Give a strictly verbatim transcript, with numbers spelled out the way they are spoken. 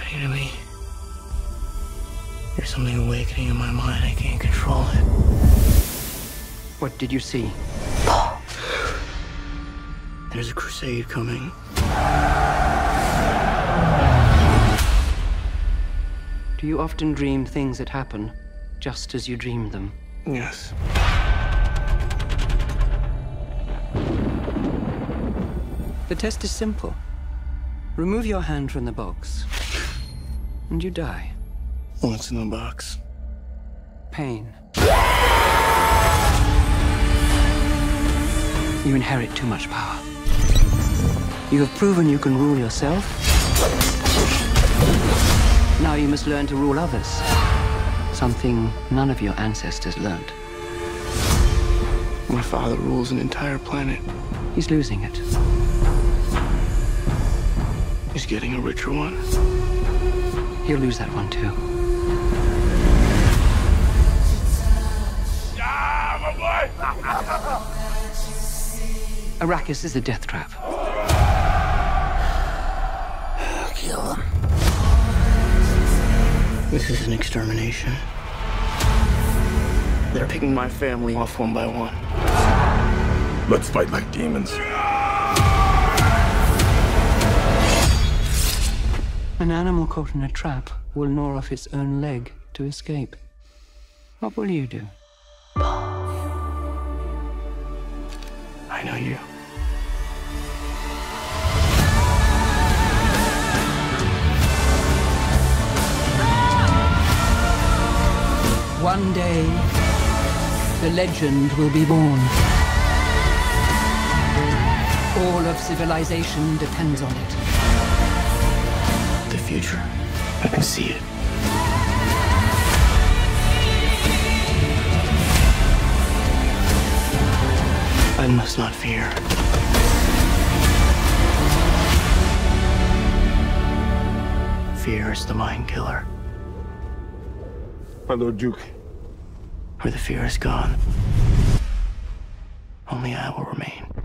happening to me. There's something awakening in my mind. I can't control it. What did you see? There's a crusade coming. Do you often dream things that happen just as you dreamed them? Yes. The test is simple. Remove your hand from the box, and you die. What's in the box? Pain. You inherit too much power. You have proven you can rule yourself. Now you must learn to rule others. Something none of your ancestors learned. My father rules an entire planet. He's losing it. He's getting a richer one. He'll lose that one too. Arrakis is a death trap. Kill them. This is an extermination. They're picking my family off one by one. Let's fight like demons. An animal caught in a trap will gnaw off its own leg to escape. What will you do? I know you. One day, the legend will be born. All of civilization depends on it. The future. I can see it. I must not fear. Fear is the mind killer. My Lord Duke. Where the fear is gone, only I will remain.